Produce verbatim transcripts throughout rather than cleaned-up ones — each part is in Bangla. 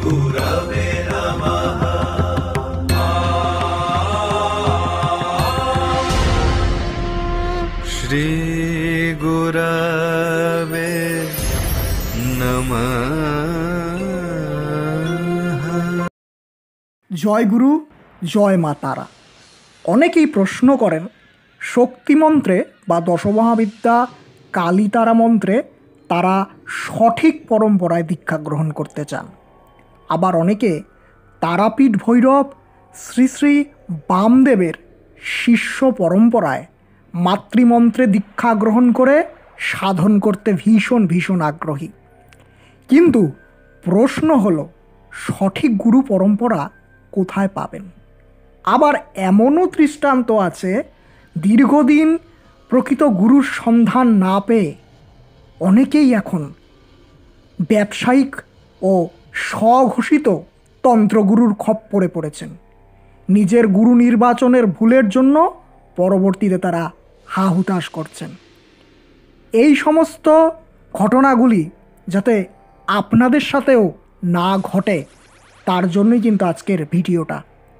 गुरवे नमः। श्री गुरवे नमः। জয় গুরু, জয় মা তারা। অনেকেই প্রশ্ন করেন শক্তি মন্ত্রে বা দশমহাবিদ্যা কালী তারা মন্ত্রে তারা সঠিক পরম্পরায় দীক্ষা গ্রহণ করতে চান। আবার অনেকে তারাপীঠ ভৈরব শ্রী শ্রী বামদেবের শিষ্য পরম্পরায় মাতৃমন্ত্রে দীক্ষা গ্রহণ করে সাধন করতে ভীষণ ভীষণ আগ্রহী। কিন্তু প্রশ্ন হলো সঠিক গুরু পরম্পরা কোথায় পাবেন? আবার এমনও দৃষ্টান্ত আছে দীর্ঘদিন প্রকৃত গুরুর সন্ধান না পেয়ে অনেকেই এখন ব্যবসায়িক ও স্বঘোষিত তন্ত্রগুরুর খপ্পরে পড়েছেন। নিজের গুরু নির্বাচনের ভুলের জন্য পরবর্তীতে তারা হা হুতাশ করছেন। এই সমস্ত ঘটনাগুলি যাতে আপনাদের সাথেও না ঘটে তার জন্যই কিন্তু আজকের ভিডিওটা।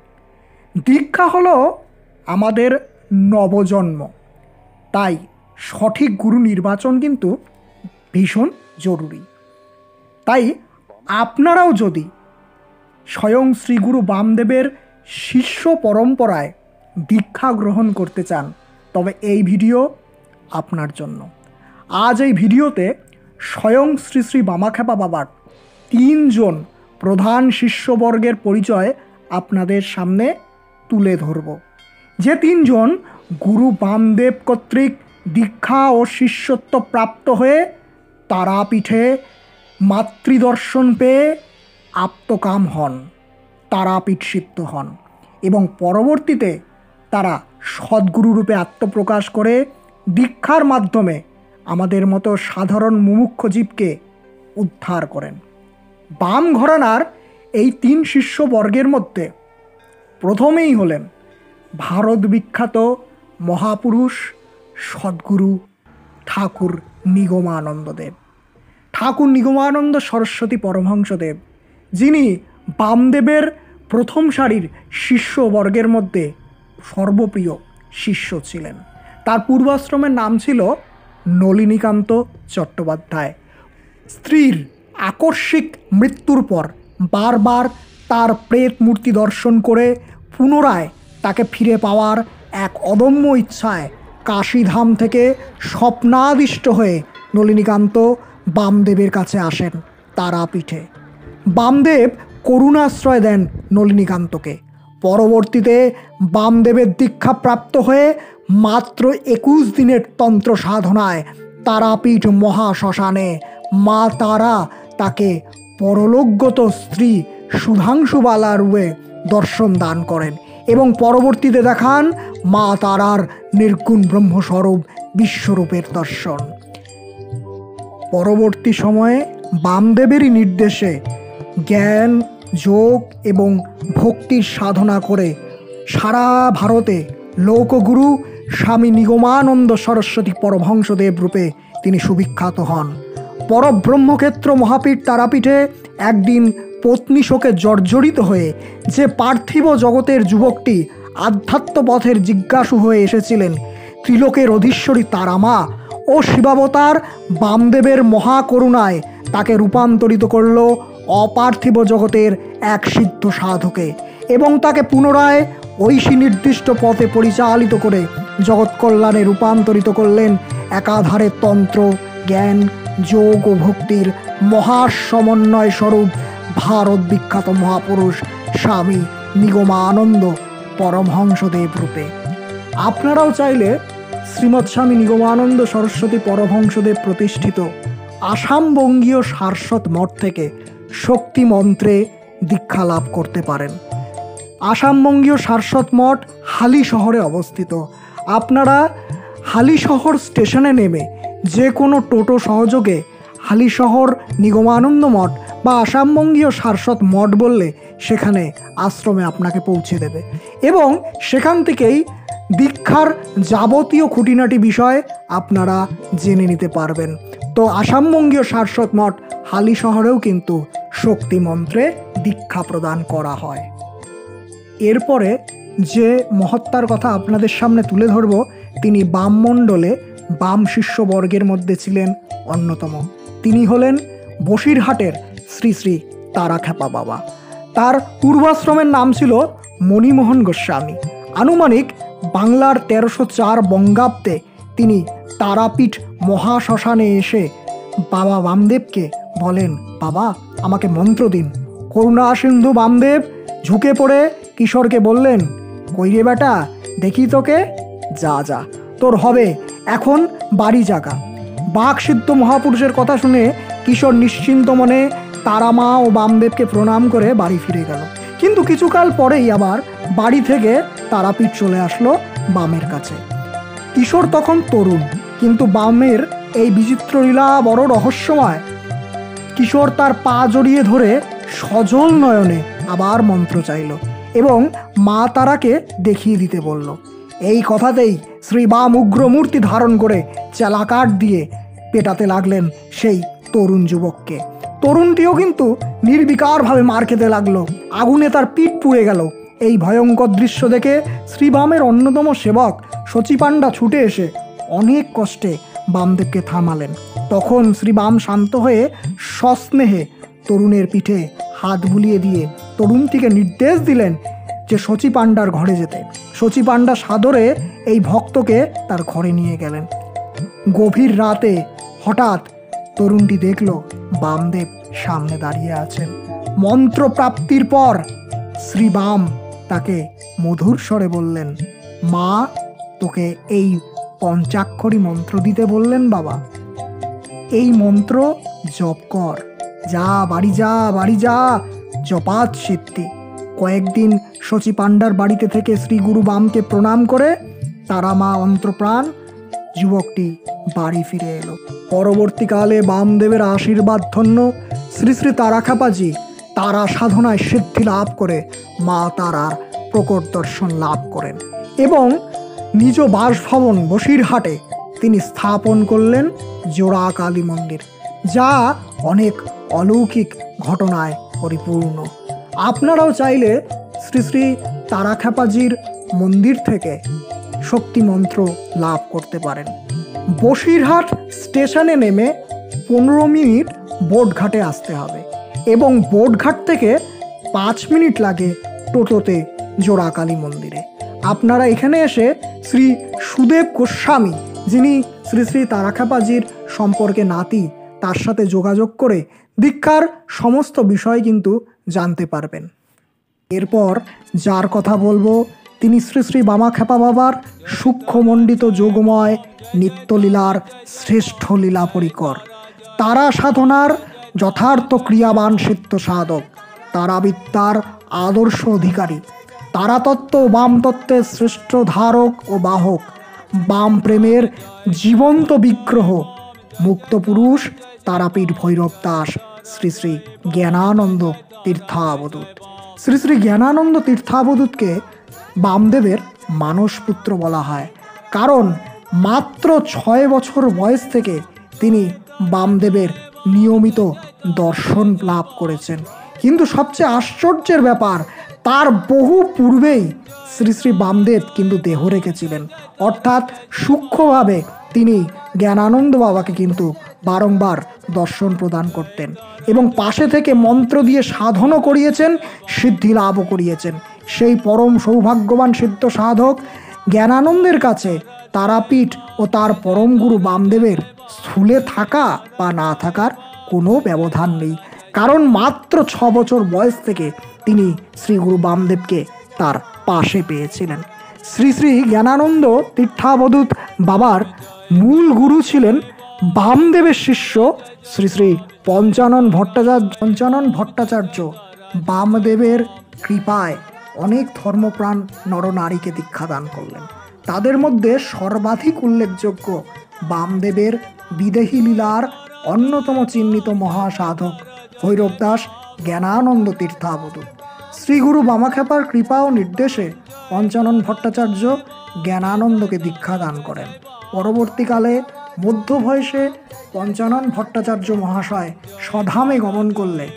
দীক্ষা হলো আমাদের নবজন্ম, তাই সঠিক গুরু নির্বাচন কিন্তু ভীষণ জরুরি। তাই আপনারাও যদি স্বয়ং শ্রীগুরু বামদেবের শিষ্য পরম্পরায় দীক্ষা গ্রহণ করতে চান তবে এই ভিডিও আপনার জন্য। আজ এই ভিডিওতে স্বয়ং শ্রী শ্রী বামাখ্যাপা বাবার তিনজন প্রধান শিষ্যবর্গের পরিচয় আপনাদের সামনে তুলে ধরব, যে তিনজন গুরু বামদেব কর্তৃক দীক্ষা ও শিষ্যত্ব প্রাপ্ত হয়ে তারাপীঠে মাতৃদর্শন পেয়ে আপ্তকাম হন, তারাপীঠ সিদ্ধ হন এবং পরবর্তীতে তারা সদ্গুরুরূপে আত্মপ্রকাশ করে দীক্ষার মাধ্যমে আমাদের মতো সাধারণ মুমুক্ষু জীবকে উদ্ধার করেন। বাম ঘরানার এই তিন শিষ্যবর্গের মধ্যে প্রথমেই হলেন ভারত বিখ্যাত মহাপুরুষ সদ্গুরু ঠাকুর নিগমানন্দদেব, ঠাকুর নিগমানন্দ সরস্বতী পরমহংসদেব, যিনি বামদেবের প্রথম সারির শিষ্যবর্গের মধ্যে সর্বপ্রিয় শিষ্য ছিলেন। তার পূর্বাশ্রমের নাম ছিল নলিনীকান্ত চট্টোপাধ্যায়। স্ত্রীর আকস্মিক মৃত্যুর পর বারবার তার প্রেত মূর্তি দর্শন করে পুনরায় তাকে ফিরে পাওয়ার এক অদম্য ইচ্ছায় কাশীধাম থেকে স্বপ্নাদিষ্ট হয়ে নলিনীকান্ত বামদেবের কাছে আসেন তারাপীঠে। বামদেব করুণাশ্রয় দেন নলিনীকান্তকে। পরবর্তীতে বামদেবের দীক্ষা প্রাপ্ত হয়ে মাত্র একুশ দিনের তন্ত্র সাধনায় তারাপীঠ মহাশ্মশানে মা তারা তাকে পরলোকগত স্ত্রী সুধাংশুবালা রূপে দর্শন দান করেন এবং পরবর্তীতে দেখান মা তারার নির্গুণ ব্রহ্মস্বরূপ বিশ্বরূপের দর্শন। পরবর্তী সময়ে বামদেবেরই নির্দেশে জ্ঞান, যোগ এবং ভক্তির সাধনা করে সারা ভারতে লোকগুরু স্বামী নিগমানন্দ সরস্বতী পরমহংসদেব রূপে তিনি সুবিখ্যাত হন। পরব্রহ্মক্ষেত্র মহাপীঠ তারাপীঠে একদিন পত্নী শোকে জর্জরিত হয়ে যে পার্থিব জগতের যুবকটি আধ্যাত্ম পথের জিজ্ঞাসু হয়ে এসেছিলেন, ত্রিলোকের অধীশ্বরী তারামা ও শিবাবতার বামদেবের মহাকরুণায় তাকে রূপান্তরিত করল অপার্থিব জগতের এক সিদ্ধ সাধকে এবং তাকে পুনরায় ঐশী নির্দিষ্ট পথে পরিচালিত করে জগৎ কল্যাণে রূপান্তরিত করলেন একাধারে তন্ত্র, জ্ঞান, যোগ ও ভক্তির মহাসমন্বয় স্বরূপ ভারত বিখ্যাত মহাপুরুষ স্বামী নিগমানন্দ পরমহংসদেব রূপে। আপনারাও চাইলে শ্রীমৎ স্বামী নিগমানন্দ সরস্বতী পরমহংসদেব প্রতিষ্ঠিত আসাম বঙ্গীয় সারস্বত মঠ থেকে শক্তি মন্ত্রে দীক্ষা লাভ করতে পারেন। আসাম বঙ্গীয় সারস্বত মঠ হালি শহরে অবস্থিত। আপনারা হালি শহর স্টেশনে নেমে যে কোনো টোটো সহযোগে হালি শহর নিগমানন্দ মঠ বা আসামবঙ্গীয় সারস্বত মঠ বললে সেখানে আশ্রমে আপনাকে পৌঁছে দেবে এবং সেখান থেকেই দীক্ষার যাবতীয় খুঁটিনাটি বিষয় আপনারা জেনে নিতে পারবেন। তো আসামবঙ্গীয় সারস্বত মঠ হালি শহরেও কিন্তু শক্তি মন্ত্রে দীক্ষা প্রদান করা হয়। এরপরে যে মহাত্মার কথা আপনাদের সামনে তুলে ধরব, তিনি বামমণ্ডলে বাম শিষ্যবর্গের মধ্যে ছিলেন অন্যতম। তিনি হলেন বসিরহাটের শ্রী শ্রী তারাখ্যাপা বাবা। তার পূর্বাশ্রমের নাম ছিল মণিমোহন গোস্বামী। আনুমানিক বাংলার তেরোশো চার বঙ্গাব্দে তিনি তারাপীঠ মহাশ্মশানে এসে বাবা বামদেবকে বলেন, বাবা আমাকে মন্ত্র দিন। করুণা সিন্ধু বামদেব ঝুঁকে পড়ে কিশোরকে বললেন, কই রে বেটা, দেখি তোকে, যা যা তোর হবে, এখন বাড়ি জাগা। বাকসিদ্ধ মহাপুরুষের কথা শুনে কিশোর নিশ্চিন্ত মনে তারামা ও বামদেবকে প্রণাম করে বাড়ি ফিরে গেল। কিন্তু কিছুকাল পরেই আবার বাড়ি থেকে তারাপীঠ চলে আসলো বামের কাছে। কিশোর তখন তরুণ, কিন্তু বামের এই বিচিত্র লীলা বড় রহস্যময়। কিশোর তার পা জড়িয়ে ধরে সজল নয়নে আবার মন্ত্র চাইল এবং মা তারাকে দেখিয়ে দিতে বলল। এই কথাতেই শ্রী বাম উগ্রমূর্তি ধারণ করে চালাকাঠ দিয়ে পেটাতে লাগলেন সেই তরুণ যুবককে। তরুণটিও কিন্তু নির্বিকারভাবে মার খেতে লাগলো। আগুনে তার পিঠ পুড়ে গেল। এই ভয়ঙ্কর দৃশ্য দেখে শ্রীবামের অন্যতম সেবক শচীপাণ্ডা ছুটে এসে অনেক কষ্টে বামদেবকে থামালেন। তখন শ্রীবাম শান্ত হয়ে সস্নেহে তরুণের পিঠে হাত বুলিয়ে দিয়ে তরুণটিকে নির্দেশ দিলেন যে শচীপাণ্ডার ঘরে যেতে। শচীপাণ্ডা সাদরে এই ভক্তকে তার ঘরে নিয়ে গেলেন। গভীর রাতে হঠাৎ তরুণটি দেখল বামদেব সামনে দাঁড়িয়ে আছেন। মন্ত্র প্রাপ্তির পর শ্রী বাম তাকে মধুর স্বরে বললেন, মা তোকে এই পঞ্চাক্ষরী মন্ত্র দিতে বললেন বাবা। এই মন্ত্র জপ কর, যা বাড়ি যা বাড়ি যা, জপাত সিদ্ধি। কয়েকদিন শচীপাণ্ডার বাড়িতে থেকে শ্রী গুরু বামকে প্রণাম করে তারা মা অন্তপ্রাণ যুবকটি বাড়ি ফিরে এলো। পরবর্তীকালে বামদেবের আশীর্বাদ ধন্য শ্রী শ্রী তারাখ্যাপাজি তারা সাধনায় সিদ্ধি লাভ করে মা তারার প্রকট দর্শন লাভ করেন এবং নিজ বাসভবন বসিরহাটে তিনি স্থাপন করলেন জোড়া কালী মন্দির, যা অনেক অলৌকিক ঘটনায় পরিপূর্ণ। আপনারাও চাইলে শ্রী শ্রী তারাখ্যাপাজির মন্দির থেকে শক্তি মন্ত্র লাভ করতে পারেন। বসিরহাট স্টেশনে নেমে পনেরো মিনিট বোটঘাটে আসতে হবে এবং বোটঘাট থেকে পাঁচ মিনিট লাগে টোটোতে জোড়াকালী মন্দিরে। আপনারা এখানে এসে শ্রী সুদেব গোস্বামী, যিনি শ্রী শ্রী তারাখ্যাপাজির সম্পর্কে নাতি, তার সাথে যোগাযোগ করে দীক্ষার সমস্ত বিষয় কিন্তু জানতে পারবেন। এরপর যার কথা বলবো তিনি শ্রী শ্রী বামাখ্যাপা বাবার সূক্ষ্মমণ্ডিত যোগময় নিত্যলীলার শ্রেষ্ঠ লীলা পরিকর, তারা সাধনার যথার্থ ক্রিয়াবান সিদ্ধ সাধক, তারাবিদ্যার আদর্শ অধিকারী, তারাতত্ত্ব ও বামতত্ত্বের শ্রেষ্ঠ ধারক ও বাহক, বাম প্রেমের জীবন্ত বিগ্রহ, মুক্ত পুরুষ তারাপীঠ ভৈরব দাস শ্রী শ্রী জ্ঞানানন্দ তীর্থাবধূত। শ্রী শ্রী জ্ঞানানন্দ তীর্থাবধূতকে বামদেবের মানসপুত্র বলা হয়, কারণ মাত্র ছয় বছর বয়স থেকে তিনি বামদেবের নিয়মিত দর্শন লাভ করেছেন। কিন্তু সবচেয়ে আশ্চর্যের ব্যাপার, তার বহু পূর্বেই শ্রী শ্রী বামদেব কিন্তু দেহ রেখেছিলেন, অর্থাৎ সূক্ষ্মভাবে তিনি জ্ঞানানন্দ বাবাকে কিন্তু বারংবার দর্শন প্রদান করতেন এবং পাশে থেকে মন্ত্র দিয়ে সাধনও করিয়েছেন, সিদ্ধি লাভও করিয়েছেন। সেই পরম সৌভাগ্যবান সিদ্ধ সাধক জ্ঞানানন্দের কাছে তারাপীঠ ও তার পরম গুরু বামদেবের স্থূলে থাকা বা না থাকার কোনো ব্যবধান নেই, কারণ মাত্র ছ বছর বয়স থেকে তিনি শ্রী গুরু বামদেবকে তার পাশে পেয়েছিলেন। শ্রী শ্রী জ্ঞানানন্দ তীর্থাবধূত বাবার মূল গুরু ছিলেন বামদেবের শিষ্য শ্রী শ্রী পঞ্চানন ভট্টাচার্য পঞ্চানন ভট্টাচার্য বামদেবের কৃপায় অনেক ধর্মপ্রাণ নরনারীকে দীক্ষাদান করলেন। তাদের মধ্যে সর্বাধিক উল্লেখযোগ্য বামদেবের বিদেহী লীলার অন্যতম চিহ্নিত মহাসাধক ভৈরব দাস জ্ঞানানন্দ তীর্থাবধূত। শ্রীগুরু বামাখ্যাপার কৃপা ও নির্দেশে পঞ্চানন ভট্টাচার্য জ্ঞানানন্দকে দীক্ষাদান করেন। পরবর্তীকালে মধ্য বয়সে পঞ্চানন ভট্টাচার্য মহাশয় স্বধামে গমন করলে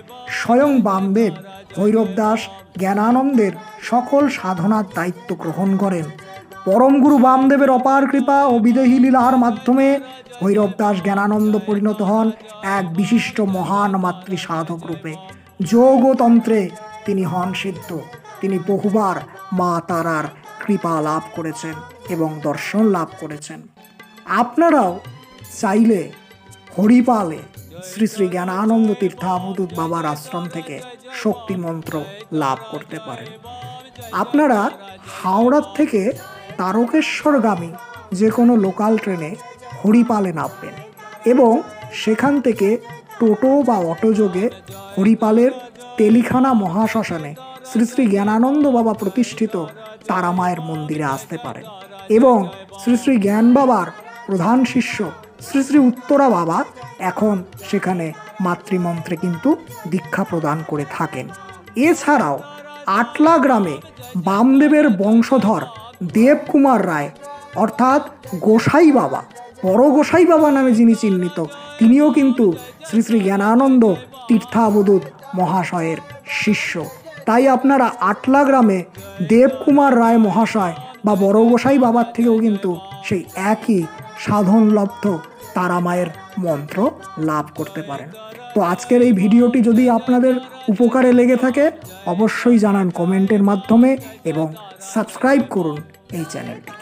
স্বয়ং বামদেব ভৈরব দাস জ্ঞানানন্দের সকল সাধনার দায়িত্ব গ্রহণ করেন। পরমগুরু বামদেবের অপার কৃপা ও বিদেহী লীলার মাধ্যমে ভৈরব দাস জ্ঞানানন্দ পরিণত হন এক বিশিষ্ট মহান মাতৃ সাধক রূপে। যোগ ও তন্ত্রে তিনি হন সিদ্ধ। তিনি বহুবার মা তারার কৃপা লাভ করেছেন এবং দর্শন লাভ করেছেন। আপনারাও চাইলে হরিপালে শ্রী শ্রী জ্ঞানানন্দ তীর্থাবধূত বাবার আশ্রম থেকে শক্তি মন্ত্র লাভ করতে পারেন। আপনারা হাওড়ার থেকে তারকেশ্বরগামী যে কোনো লোকাল ট্রেনে হরিপালে নামবেন এবং সেখান থেকে টোটো বা অটোযোগে হরিপালের তেলিখানা মহাশ্মশানে শ্রী শ্রী জ্ঞানানন্দ বাবা প্রতিষ্ঠিত তারামায়ের মন্দিরে আসতে পারেন এবং শ্রী শ্রী জ্ঞান বাবার প্রধান শিষ্য শ্রী শ্রী উত্তরা বাবা এখন সেখানে মাতৃমন্ত্রে কিন্তু দীক্ষা প্রদান করে থাকেন। এছাড়াও আটলা গ্রামে বামদেবের বংশধর দেবকুমার রায় অর্থাৎ গোসাই বাবা, বড় গোসাই বাবা নামে যিনি চিহ্নিত, তিনিও কিন্তু শ্রী শ্রী জ্ঞানানন্দ তীর্থাবধূত মহাশয়ের শিষ্য। তাই আপনারা আটলা গ্রামে দেবকুমার রায় মহাশয় বা বড় গোসাই বাবার থেকেও কিন্তু সেই একই সাধনলব্ধ তারামায়ের মন্ত্র লাভ করতে পারেন। তো আজকের এই ভিডিওটি যদি আপনাদের উপকারে লেগে থাকে অবশ্যই জানান কমেন্টের মাধ্যমে এবং সাবস্ক্রাইব করুন এই চ্যানেলটি।